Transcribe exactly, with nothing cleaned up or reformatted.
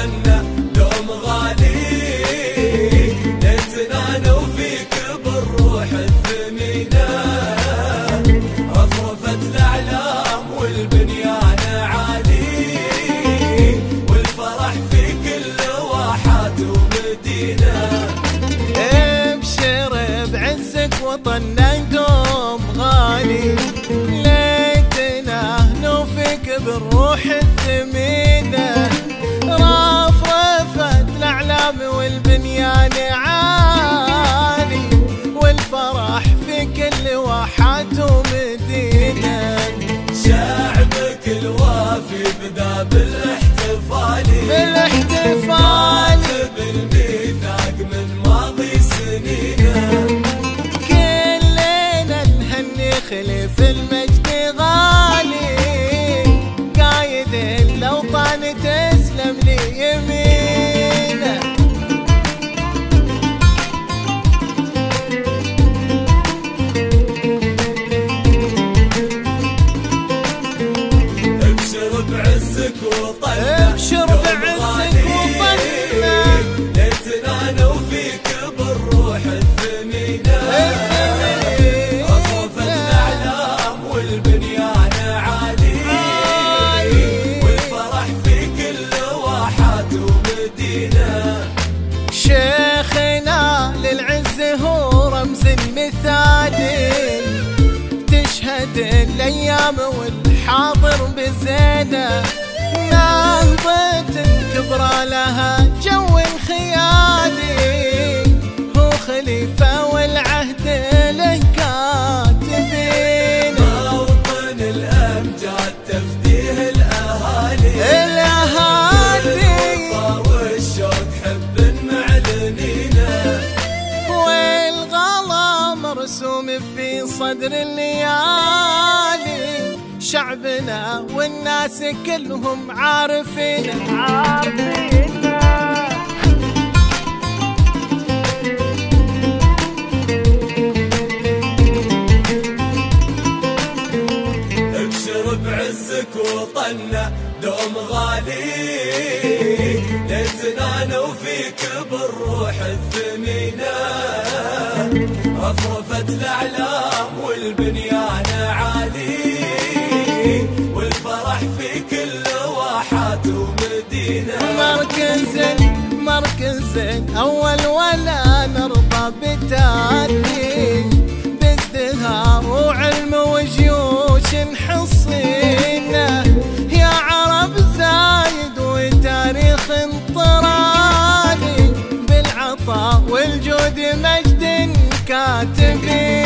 وطننا دوم غالي، نتنانى وفيك بالروح الثمينة، رفرفت الأعلام والبنيان عالي، والفرح في كل واحات ومدينة. ابشر بعزك وطننا دوم غالي، ليتنا نوفيك بالروح الثمينة، رفرفت الأعلام والبنيان عالي، والفرح في كل واحات ومدينة. شعبك الوافي بدا بالاحتفالي، بالاحتفالي بالميثاق من ماضي سنينه، كلنا نهني خليف المجد غالي، قايد الأوطان تسلم لي يمينه. ابشر بعزك وطننا، ابشر بعزك وطننا، نتنانى وفيك بالروح الثمينة، رفرفت الأعلام والبنيان عالي، والفرح في كل واحات ومدينة. شيخنا للعز هو رمز المثالي، تشهد الأيام والحاضر بزينة، نهضة كبرى لها جو خيالي، هو خليفة والعهد له كاتبين، موطن الأمجاد تفديه الأهالي، الأهالي والشوق حب معلنينه، والغلا مرسوم في صدر الليالي، شعبنا والناس كلهم عارفين عارفين. ابشر بعزك وطننا دوم غالي، نتنانى وفيك بالروح الثمينة، رفرفت الأعلام والبنيان عالي، والفرح في كل واحات ومدينة. مركز مركز أول ولا نرضى بتالي، بازدهار وعلم وجيوش حصينا، يا عرب زايد وتاريخ طرالي، بالعطاء والجود مجد كاتبين.